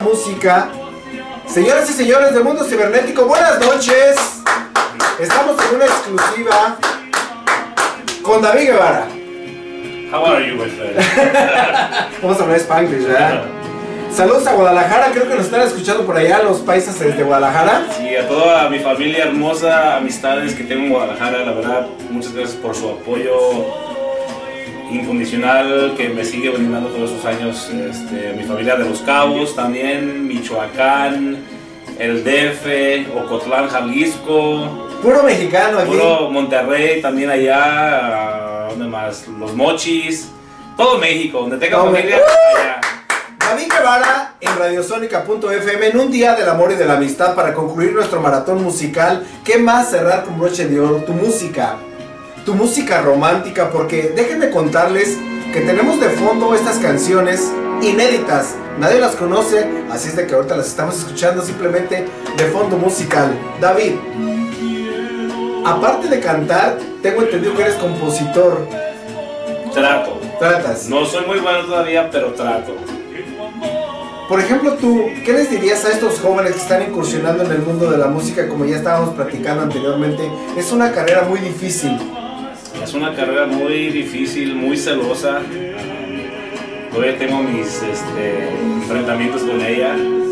Música. Señoras y señores del mundo cibernético, buenas noches. Estamos en una exclusiva con David Guevara. How are you, my friend? Vamos a hablar Spanglish, ¿verdad? Saludos a Guadalajara, creo que nos están escuchando por allá los paisas desde Guadalajara. Sí, a toda mi familia hermosa, amistades que tengo en Guadalajara, la verdad, muchas gracias por su apoyo incondicional que me sigue brindando todos esos años. Mi familia de Los Cabos también, Michoacán, el DF, Ocotlán, Jalisco. Puro mexicano aquí. Puro Monterrey también allá, ¿dónde más? Los Mochis, todo México, donde tenga familia, allá. David Guevara en Radiosónica.fm en un día del amor y de la amistad para concluir nuestro maratón musical. ¿Qué más cerrar con broche de oro? Tu música romántica, porque déjenme contarles que tenemos de fondo estas canciones inéditas, nadie las conoce, así es de que ahorita las estamos escuchando simplemente de fondo musical. David, aparte de cantar, tengo entendido que eres compositor. Tratas. No soy muy bueno todavía, pero trato. Por ejemplo, tú, ¿qué les dirías a estos jóvenes que están incursionando en el mundo de la música? Como ya estábamos platicando anteriormente, es una carrera muy difícil. Es una carrera muy difícil, muy celosa. Todavía tengo mis enfrentamientos con ella.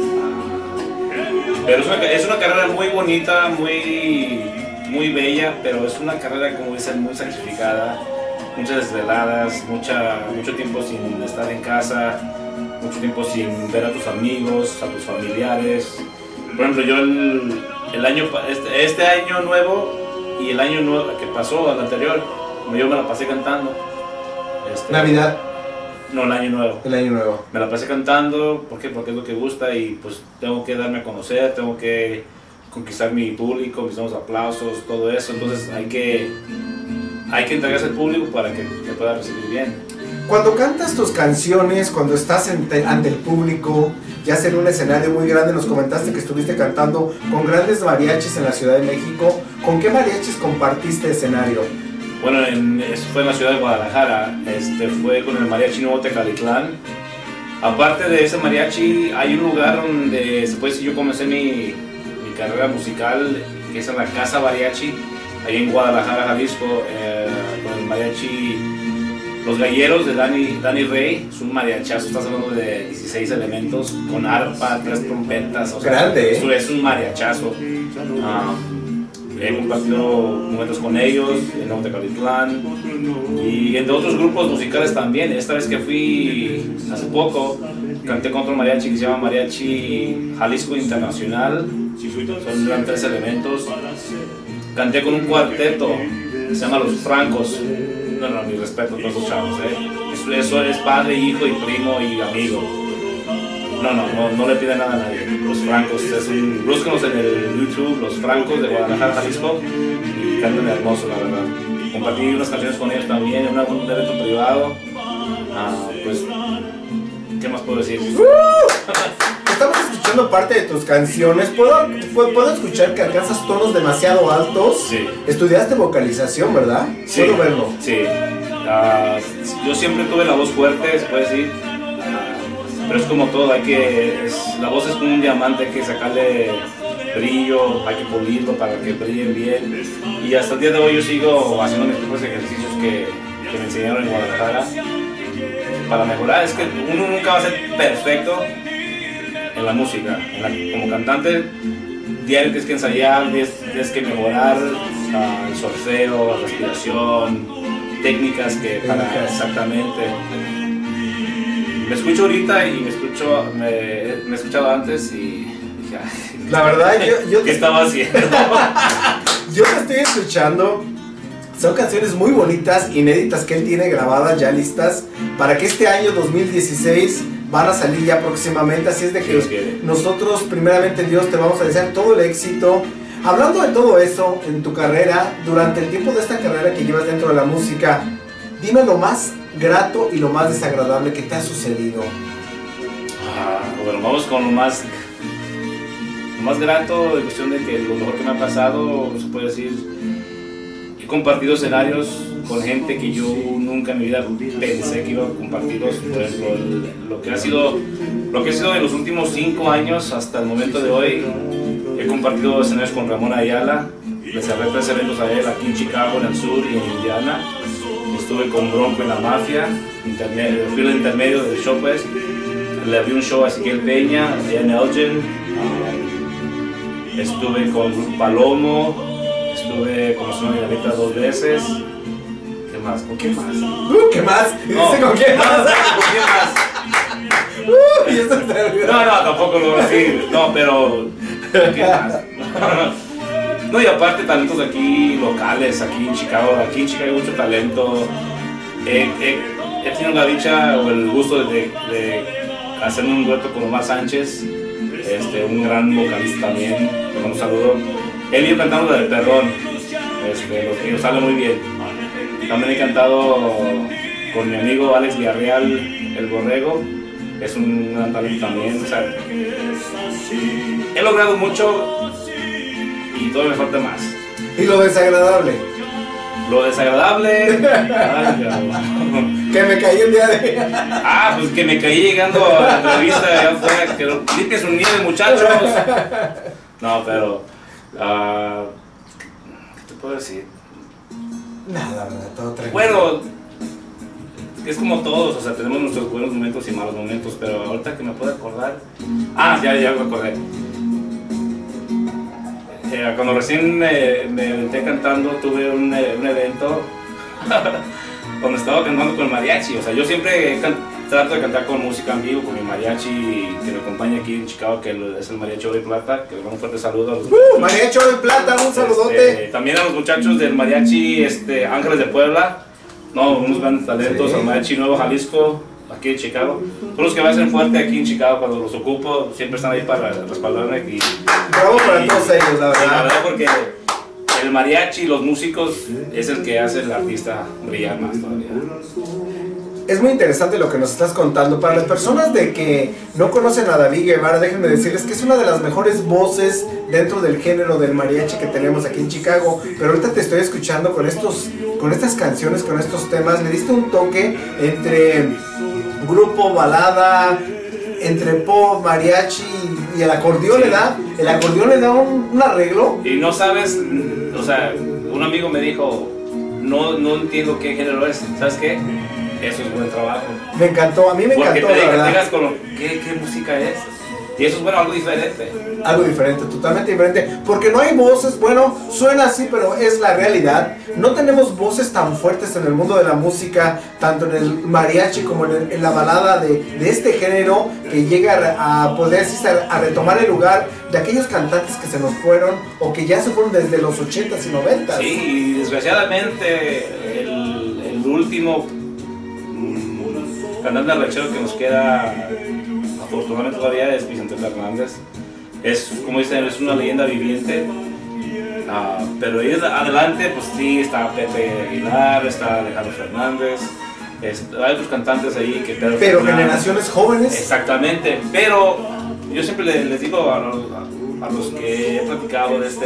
Pero es una carrera muy bonita, muy bella, pero es una carrera, como dicen, muy sacrificada. Muchas desveladas, mucho tiempo sin estar en casa, mucho tiempo sin ver a tus amigos, a tus familiares. Por ejemplo, yo este año nuevo y el año nuevo que pasó, el anterior, yo me la pasé cantando. ¿Navidad? No, el año nuevo. El año nuevo. Me la pasé cantando, ¿por qué? Porque es lo que gusta y pues tengo que darme a conocer, tengo que conquistar mi público, mis nuevos aplausos, todo eso. Entonces hay que entregarse al público para que me pueda recibir bien. Cuando cantas tus canciones, cuando estás ante el público, ya sea en un escenario muy grande, nos comentaste que estuviste cantando con grandes mariachis en la Ciudad de México. ¿Con qué mariachis compartiste escenario? Bueno, eso fue en la ciudad de Guadalajara, fue con el Mariachi Nuevo Tecalitlán. Aparte de ese mariachi, hay un lugar donde se puede decir yo comencé mi carrera musical, que es en la Casa Mariachi, ahí en Guadalajara, Jalisco, con el mariachi Los Galleros de Dani Rey. Es un mariachazo, estás hablando de 16 elementos, con arpa, 3 trompetas, o sea, grande, ¿eh? Es un mariachazo. He compartido momentos con ellos en Nuevo Tecalitlán y entre otros grupos musicales también. Esta vez que fui hace poco, canté con otro mariachi que se llama Mariachi Jalisco Internacional. Eran 3 elementos. Canté con un cuarteto que se llama Los Francos. No, mi respeto a todos los chavos, Eso es padre, hijo y primo y amigo. No le piden nada a nadie. Los Francos, búsquenos en el YouTube, Los Francos de Guadalajara, Jalisco, y cantan hermoso, la verdad. Compartí unas canciones con ellos también en un evento privado. Pues, ¿qué más puedo decir? Estamos escuchando parte de tus canciones. ¿Puedo escuchar que alcanzas tonos demasiado altos? Sí. Estudiaste vocalización, ¿verdad? Sí. Puedo verlo. Sí. Yo siempre tuve la voz fuerte, se puede decir. Pero es como todo, la voz es como un diamante, hay que sacarle brillo, hay que pulirlo para que brille bien. Y hasta el día de hoy yo sigo haciendo mis propios ejercicios que me enseñaron en Guadalajara para mejorar. Es que uno nunca va a ser perfecto en la música. Como cantante, diario tienes que ensayar, tienes que mejorar el solfeo, la respiración, técnicas exactamente. Me escucho ahorita y me he escuchado antes y dije, ay, la verdad, ¿qué estaba haciendo? Yo te estoy escuchando. Son canciones muy bonitas, inéditas, que él tiene grabadas ya listas para que este año 2016 van a salir ya próximamente. Así es de que nosotros, primeramente Dios, te vamos a desear todo el éxito. Hablando de todo eso en tu carrera, durante el tiempo de esta carrera que llevas dentro de la música, dime lo más grato y lo más desagradable que te ha sucedido. Bueno, vamos con lo más grato, de cuestión de que lo mejor que me ha pasado, se puede decir, he compartido escenarios con gente que yo nunca en mi vida pensé que iba a compartirlos. Por ejemplo, lo que ha sido en los últimos 5 años hasta el momento de hoy, he compartido escenarios con Ramón Ayala, le cerré 3 eventos a él aquí en Chicago, en el sur y en Indiana. Estuve con Bronco en la Mafia, fui el intermedio del show, pues. Le abrí un show a Ezequiel Peña, allá en Elgin. Estuve con Grupo Palomo, estuve con Sonora Dinamita 2 veces. ¿Qué más? ¿Con quién más? ¿Qué más? No, ¿Con quién más? ¿con quién más? Y esto está No, tampoco lo voy a decir. No, pero ¿con quién más? No, y aparte talentos aquí locales, aquí en Chicago hay mucho talento. He tenido la dicha o el gusto de hacer un dueto con Omar Sánchez, un gran vocalista también, le mando un saludo. Él y yo cantamos la del Perrón, lo que nos sale muy bien. También he cantado con mi amigo Alex Villarreal, el Borrego, es un gran talento también. O sea, he logrado mucho y todavía me falta más. ¿Y lo desagradable? Lo desagradable, ay, cabrón. Que me caí el día de... Pues que me caí llegando a la entrevista allá afuera, que limpien su nieve, muchachos. No, pero ¿qué te puedo decir? Nada, verdad, todo tranquilo. Bueno, es como todos, o sea, tenemos nuestros buenos momentos y malos momentos, pero ahorita que me puedo acordar, ya me acordé. Cuando recién me aventé cantando, tuve un evento donde estaba cantando con el mariachi. O sea, yo siempre trato de cantar con música en vivo, con mi mariachi que me acompaña aquí en Chicago, que es el Mariachi Oro y Plata, que les mando un fuerte saludo a los Mariachi Oro y Plata, un saludote. También a los muchachos del mariachi Ángeles de Puebla, unos grandes talentos, al mariachi Nuevo Jalisco, aquí en Chicago. Son los que me hacen fuerte aquí en Chicago cuando los ocupo, siempre están ahí para respaldarme. Bravo para todos ellos, la verdad. La verdad, porque el mariachi, los músicos, es el que hace al artista brillar más todavía. Es muy interesante lo que nos estás contando. Para las personas de que no conocen a David Guevara, déjenme decirles que es una de las mejores voces dentro del género del mariachi que tenemos aquí en Chicago. Pero ahorita te estoy escuchando con estas canciones, con estos temas. Le diste un toque entre grupo, balada, entre pop, mariachi y el acordeón. Sí. El acordeón le da un arreglo. Y no sabes, o sea, un amigo me dijo, no entiendo qué género es, ¿sabes qué? Eso es buen trabajo. Me encantó, a mí me encantó. Porque te digas con ¿qué música es? Y eso es bueno, algo diferente. Algo diferente, totalmente diferente. Porque no hay voces, bueno, suena así, pero es la realidad. No tenemos voces tan fuertes en el mundo de la música, tanto en el mariachi como en la balada de este género, que llega a poder a retomar el lugar de aquellos cantantes que se nos fueron o que ya se fueron desde los 80s y 90s. Sí, y desgraciadamente el último cantante ranchero que nos queda, afortunadamente todavía, es Vicente Fernández. Es, como dicen, es una leyenda viviente. Pero ahí adelante, pues sí, está Pepe Aguilar, está Alejandro Fernández, hay otros cantantes ahí que... Pero generaciones jóvenes. Exactamente, pero yo siempre les digo a los que he platicado de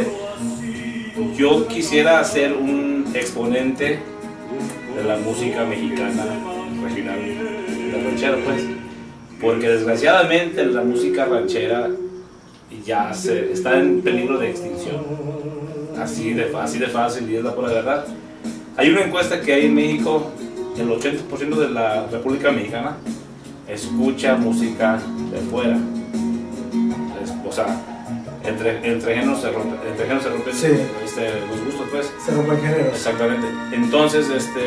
yo quisiera ser un exponente de la música mexicana regional, de ranchera, pues, porque desgraciadamente la música ranchera ya está en peligro de extinción, así de fácil, y es la pura verdad. Hay una encuesta que hay en México, el 80% de la República Mexicana escucha música de fuera, o sea, entre géneros se rompen sí. Los gustos, pues. Se rompen géneros. Exactamente. Entonces,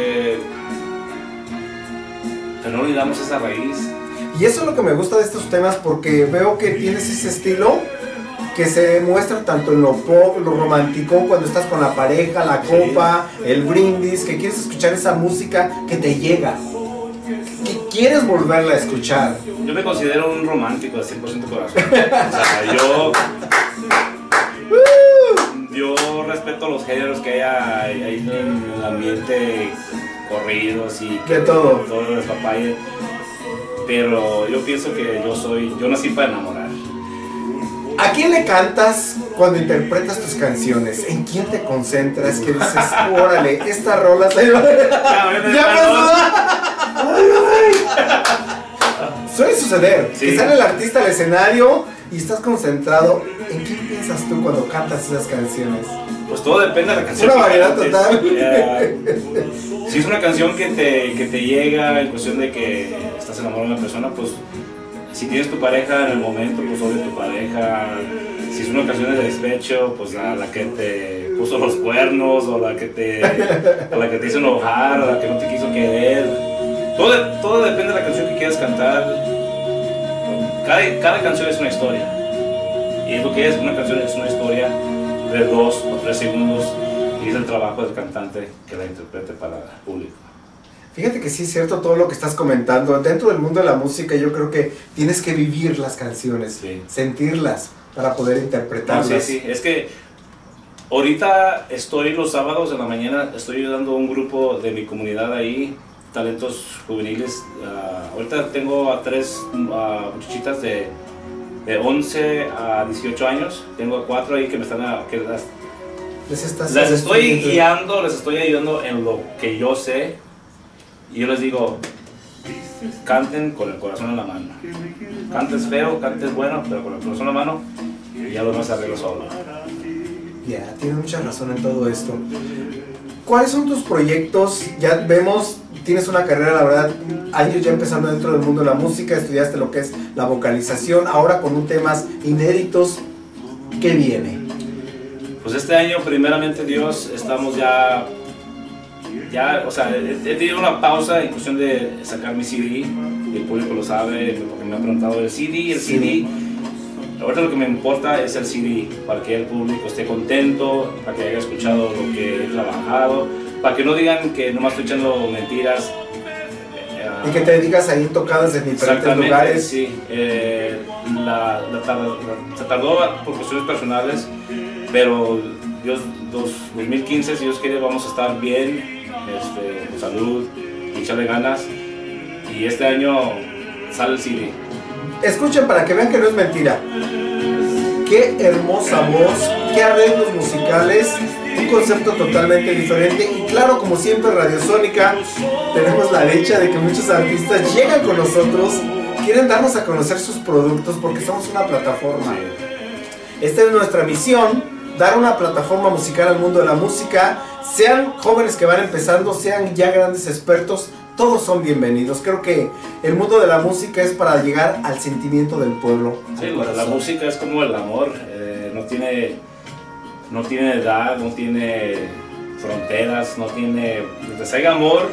no olvidamos esa raíz. Y eso es lo que me gusta de estos temas, porque veo que tienes ese estilo que se muestra tanto en lo pop, lo romántico, cuando estás con la pareja, la copa, el brindis, que quieres escuchar esa música que te llega, que quieres volverla a escuchar. Yo me considero un romántico de 100% corazón. O sea, yo respeto los géneros que hay en el ambiente, corridos y de todo el papaya, pero yo pienso que yo nací para enamorar. ¿A quién le cantas cuando interpretas tus canciones? ¿En quién te concentras? Que dices, órale, esta rola suele suceder, sí, que sale el artista al escenario y estás concentrado. ¿En qué piensas tú cuando cantas esas canciones? Pues todo depende de la canción. Una variedad total. Si es una canción que te llega en cuestión de que estás enamorado de una persona, pues si tienes tu pareja en el momento, pues obvio tu pareja. Si es una canción de despecho, pues la que te puso los cuernos, o la que te hizo enojar, o la que no te quiso querer. Todo depende de la canción que quieras cantar. Cada canción es una historia. Y es lo que es, una canción es una historia de 2 o 3 segundos, y es el trabajo del cantante que la interprete para el público. Fíjate que sí es cierto todo lo que estás comentando. Dentro del mundo de la música yo creo que tienes que vivir las canciones, sí, sentirlas para poder interpretarlas. No, sí, es que ahorita estoy los sábados en la mañana, estoy ayudando a un grupo de mi comunidad ahí, talentos juveniles. Ahorita tengo a 3 muchachitas de 11 a 18 años. Tengo a 4 ahí que me están las estoy guiando, les estoy ayudando en lo que yo sé. Y yo les digo, canten con el corazón en la mano. Cantes feo, cantes bueno, pero con el corazón en la mano, y ya lo demás se arregla solo. Ya, tienes mucha razón en todo esto. ¿Cuáles son tus proyectos? Ya vemos, tienes una carrera, la verdad, años ya empezando dentro del mundo de la música, estudiaste lo que es la vocalización, ahora con un temas inéditos. ¿Qué viene? Pues este año, primeramente Dios, estamos ya, o sea, he tenido una pausa en cuestión de sacar mi CD, y el público lo sabe, porque me han preguntado el CD. Ahorita lo que me importa es el CD, para que el público esté contento, para que haya escuchado lo que he trabajado, para que no digan que nomás estoy echando mentiras. Y que te digas ahí tocadas en diferentes lugares. Sí, se tardó por cuestiones personales, pero Dios, 2015, si Dios quiere, vamos a estar bien, con salud, y echarle ganas, y este año sale el CD. Escuchen para que vean que no es mentira. Qué hermosa voz, qué arreglos musicales, un concepto totalmente diferente. Y claro, como siempre, Radiosónica, tenemos la dicha de que muchos artistas llegan con nosotros, quieren darnos a conocer sus productos porque somos una plataforma. Esta es nuestra misión, dar una plataforma musical al mundo de la música. Sean jóvenes que van empezando, sean ya grandes expertos, todos son bienvenidos. Creo que el mundo de la música es para llegar al sentimiento del pueblo. Sí, la música es como el amor, no tiene edad, no tiene fronteras, no tiene... Mientras haya amor,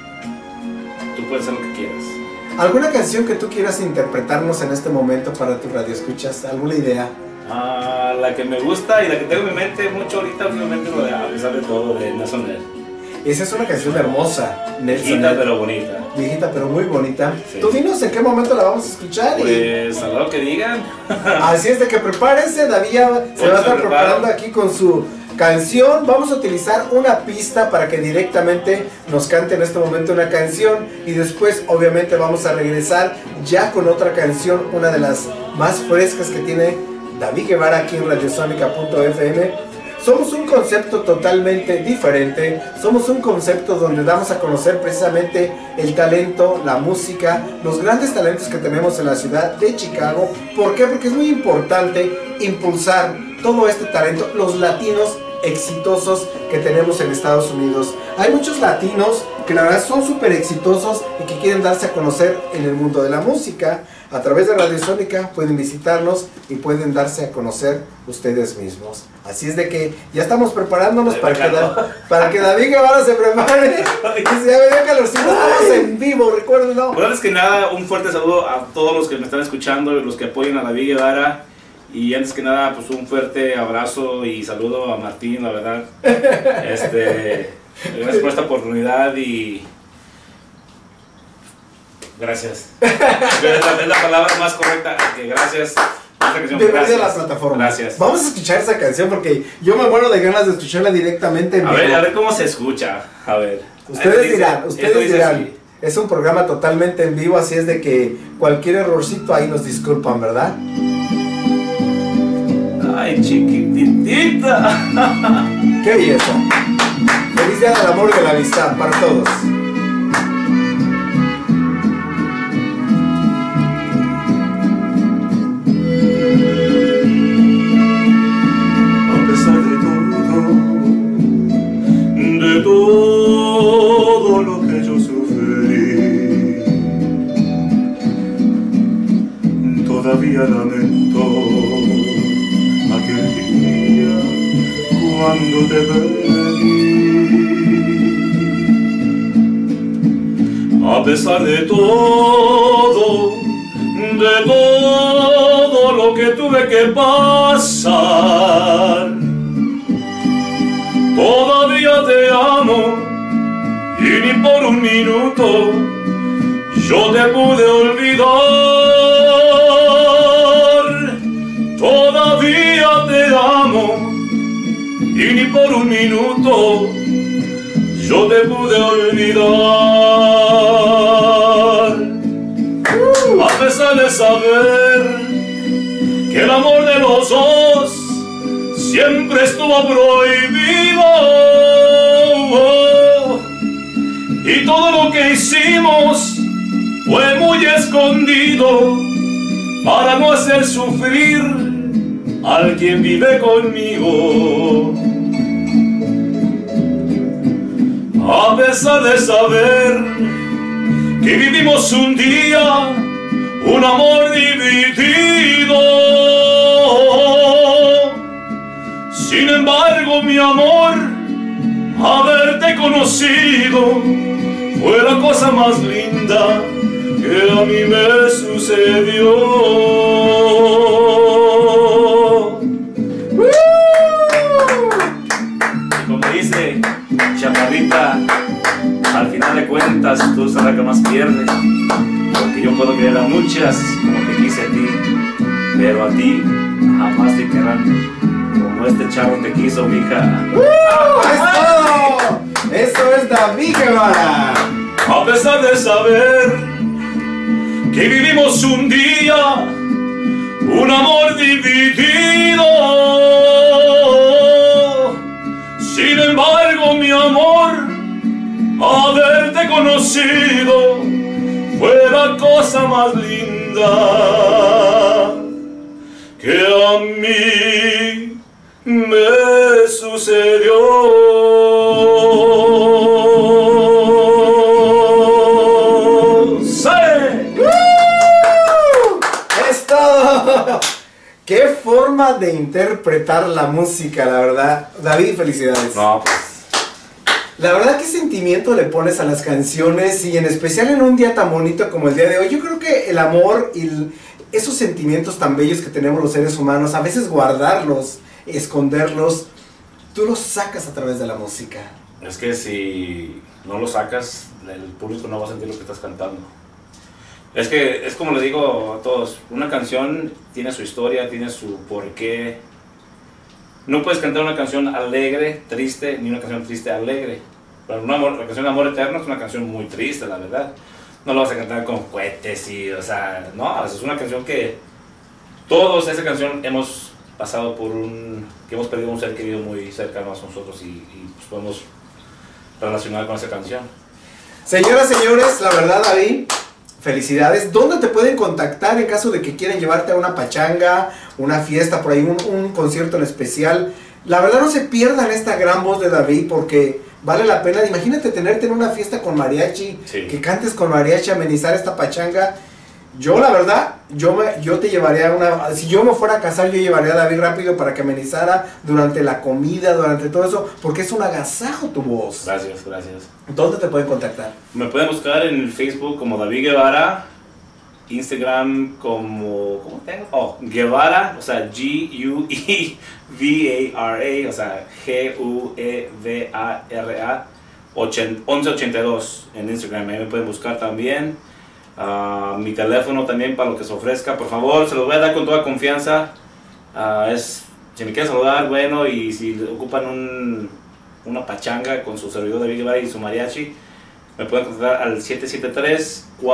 tú puedes hacer lo que quieras. ¿Alguna canción que tú quieras interpretarnos en este momento para tu radio escuchas? ¿Alguna idea? La que me gusta y la que tengo en mi mente mucho ahorita, últimamente, lo de A pesar de todo, de Nelson Ned. Esa es una canción hermosa, viejita pero bonita. Viejita pero muy bonita. Sí. Tú dinos en qué momento la vamos a escuchar. Pues a lo que digan. Así es de que prepárense, David se va a estar preparando aquí con su canción. Vamos a utilizar una pista para que directamente nos cante en este momento una canción, y después obviamente vamos a regresar ya con otra canción, una de las más frescas que tiene David Guevara aquí en Radiosónica.fm. Somos un concepto totalmente diferente, somos un concepto donde damos a conocer precisamente el talento, la música, los grandes talentos que tenemos en la ciudad de Chicago. ¿Por qué? Porque es muy importante impulsar todo este talento, los latinos exitosos que tenemos en Estados Unidos. Hay muchos latinos que la verdad son súper exitosos y que quieren darse a conocer en el mundo de la música. A través de Radiosónica pueden visitarnos y pueden darse a conocer ustedes mismos. Así es de que ya estamos preparándonos para que David Guevara se prepare. Y se vea calorcito, estamos en vivo, recuerden, ¿no? Bueno, antes que nada, un fuerte saludo a todos los que me están escuchando y los que apoyan a David Guevara. Y antes que nada, pues un fuerte abrazo y saludo a Martín, la verdad. Gracias por esta oportunidad y gracias. Es la palabra más correcta, que gracias. Bienvenido a la plataforma. Gracias. Vamos a escuchar esa canción porque yo me muero de ganas de escucharla directamente en vivo. A ver cómo se escucha. A ver. Ustedes dirán. Es un programa totalmente en vivo, así es de que cualquier errorcito ahí nos disculpan, ¿verdad? Ay, chiquitita. ¡Qué belleza! Feliz día del amor y de la amistad para todos. De todo lo que yo sufrí, todavía lamento aquel día cuando te perdí. A pesar de todo lo que tuve que pasar, todavía te amo y ni por un minuto yo te pude olvidar. Todavía te amo y ni por un minuto yo te pude olvidar. A pesar de saber que el amor de los dos siempre estuvo prohibido, y todo lo que hicimos fue muy escondido para no hacer sufrir al quien vive conmigo. A pesar de saber que vivimos un día un amor dividido, sin embargo, mi amor, haberte conocido fue la cosa más linda que a mí me sucedió. Y como dice Chaparrita, al final de cuentas tú serás la que más pierde, porque yo puedo querer a muchas como te quise a ti, pero a ti jamás te querrán como este chavo te quiso, mija. ¡Eso! ¡Eso es David Guevara! A pesar de saber que vivimos un día un amor dividido, sin embargo, mi amor, haberte conocido fue la cosa más linda que a mí me sucedió. ¡Sí! ¡Es todo! ¡Qué forma de interpretar la música, la verdad! David, felicidades. No, pues. La verdad, ¿qué sentimiento le pones a las canciones? Y en especial en un día tan bonito como el día de hoy. Yo creo que el amor y esos sentimientos tan bellos que tenemos los seres humanos, a veces guardarlos, esconderlos, tú los sacas a través de la música. Es que si no lo sacas, el público no va a sentir lo que estás cantando. Es que es como les digo a todos, una canción tiene su historia, tiene su porqué. No puedes cantar una canción alegre, triste, ni una canción triste, alegre. Pero la canción de Amor Eterno es una canción muy triste, la verdad. No lo vas a cantar con cohetes y, o sea, no, es una canción que todos, esa canción hemos pasado por que hemos perdido un ser querido muy cercano a nosotros y pues podemos relacionar con esa canción. Señoras, señores, la verdad, David, felicidades. ¿Dónde te pueden contactar en caso de que quieran llevarte a una pachanga, una fiesta, por ahí un concierto en especial? La verdad, no se pierdan esta gran voz de David porque vale la pena. Imagínate tenerte en una fiesta con mariachi, Sí. que cantes con mariachi, amenizar esta pachanga. Yo, la verdad, yo te llevaría a una... Si yo me fuera a casar, yo llevaría a David rápido para que amenizara durante la comida, durante todo eso, porque es un agasajo tu voz. Gracias, gracias. ¿Dónde te pueden contactar? Me pueden buscar en el Facebook como David Guevara, Instagram como, ¿cómo tengo? Oh, Guevara, o sea, G-U-E-V-A-R-A, o sea, G-U-E-V-A-R-A, 1182 en Instagram, ahí me pueden buscar también. Mi teléfono también para lo que se ofrezca, por favor, se los voy a dar con toda confianza. Si me quieren saludar, bueno, y si ocupan una pachanga con su servidor David Guevara y su mariachi, me pueden contactar al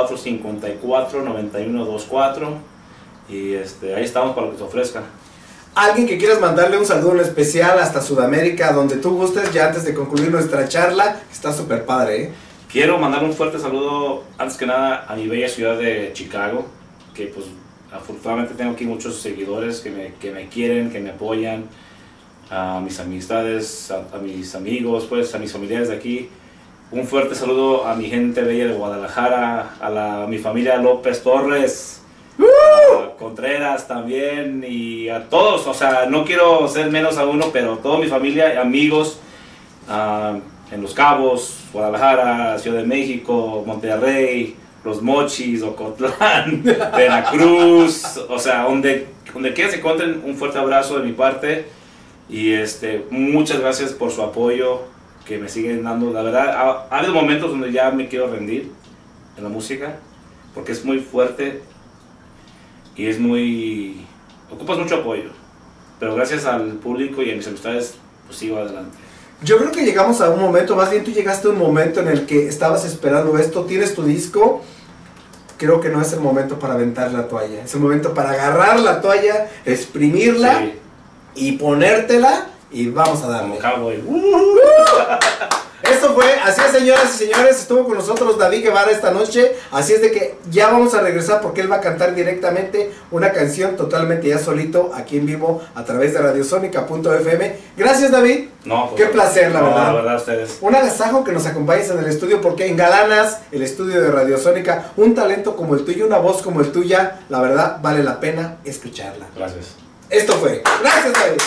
773-454-9124 y ahí estamos para lo que se ofrezca. Alguien que quieras mandarle un saludo en especial hasta Sudamérica, donde tú gustes, ya antes de concluir nuestra charla, está súper padre, ¿eh? Quiero mandar un fuerte saludo, antes que nada, a mi bella ciudad de Chicago, que pues afortunadamente tengo aquí muchos seguidores que me quieren, que me apoyan, a mis amistades, a mis amigos, pues a mis familiares de aquí. Un fuerte saludo a mi gente bella de Guadalajara, a mi familia López Torres, a Contreras también, y a todos, o sea, no quiero ser menos a uno, pero toda mi familia, amigos, en Los Cabos, Guadalajara, Ciudad de México, Monterrey, Los Mochis, Ocotlán, Veracruz, o sea, donde quiera se encuentren, un fuerte abrazo de mi parte, y muchas gracias por su apoyo que me siguen dando. La verdad, ha habido momentos donde ya me quiero rendir en la música, porque es muy fuerte y ocupas mucho apoyo, pero gracias al público y a mis amistades, pues sigo adelante. Yo creo que llegamos a un momento, más bien tú llegaste a un momento en el que estabas esperando esto, tienes tu disco, creo que no es el momento para aventar la toalla, es el momento para agarrar la toalla, exprimirla, sí, y ponértela y vamos a darle. Esto fue, así es, señoras y señores, estuvo con nosotros David Guevara esta noche, así es de que ya vamos a regresar porque él va a cantar directamente una canción totalmente ya solito, aquí en vivo, a través de radiosonica.fm. Gracias, David. No, qué placer, la verdad. La verdad, ustedes. Un agasajo que nos acompañes en el estudio porque engalanas el estudio de Radiosónica, un talento como el tuyo, una voz como el tuya, la verdad vale la pena escucharla. Gracias. Esto fue. Gracias, David.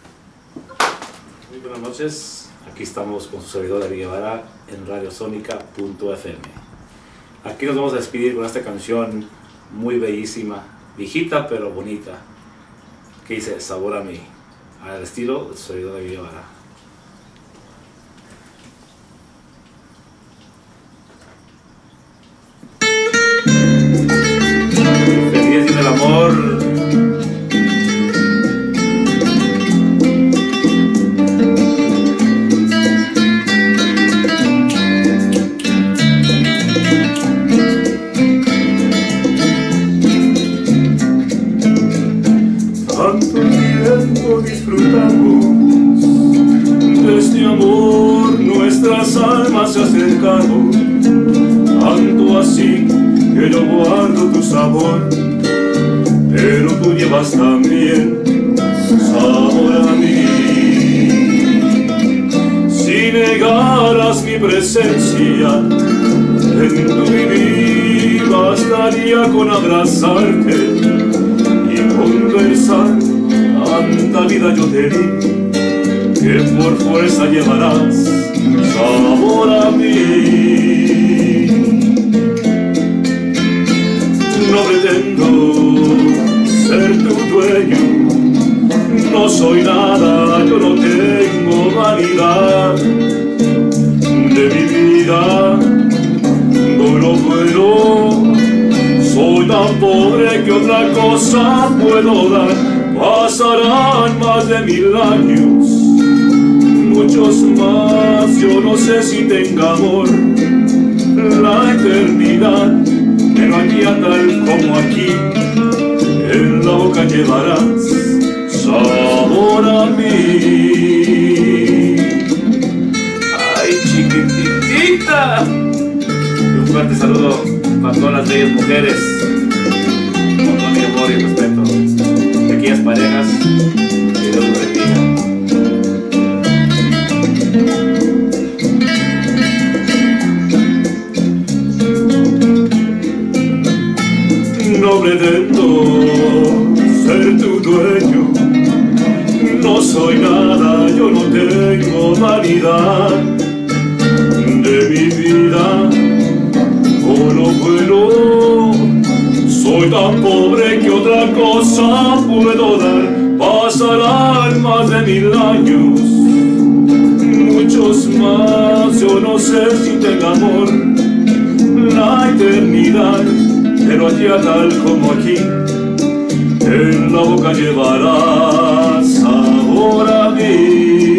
Muy buenas noches. Aquí estamos con su servidor David Guevara en radiosonica.fm. Aquí nos vamos a despedir con esta canción muy bellísima, viejita pero bonita, que dice Sabor a mí, al estilo de su servidor David Guevara. Feliz Día del Amor. Disfrutamos de este amor, nuestras almas se acercaron, tanto así que yo guardo tu sabor, pero tú llevas también sabor a mí. Si negaras mi presencia en tu vivir, bastaría con abrazarte y conversar. Tanta vida yo te di, que por fuerza llevarás sabor a mí. No pretendo ser tu dueño, no soy nada, yo no tengo vanidad de mi vida, doy lo bueno, soy tan pobre que otra cosa puedo dar. Pasarán más de 1000 años, muchos más, yo no sé si tenga amor, la eternidad, pero aquí tal como aquí, en la boca llevarás sabor a mí. ¡Ay, chiquitita! Un fuerte saludo para todas las bellas mujeres, con todo mi amor y respeto. Aquellas parejas, que Dios los bendiga. No pretendo ser tu dueño, no soy nada, yo no tengo vanidad de mi vida, o lo bueno, soy tan pobre que otra cosa puedo dar. Pasarán más de 1000 años, muchos más, yo no sé si tenga amor, la eternidad, pero allá tal como aquí, en la boca llevarás sabor a mí.